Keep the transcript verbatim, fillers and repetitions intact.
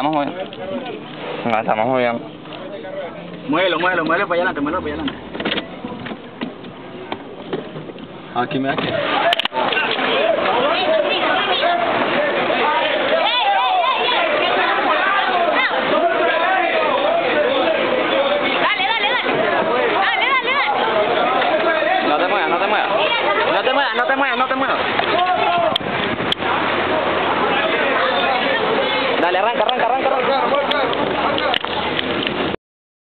estamos moviendo. Nos estamos moviendo. Muévelo, muévelo, muévelo para allá adelante, muévelo para allá adelante. Aquí me da que.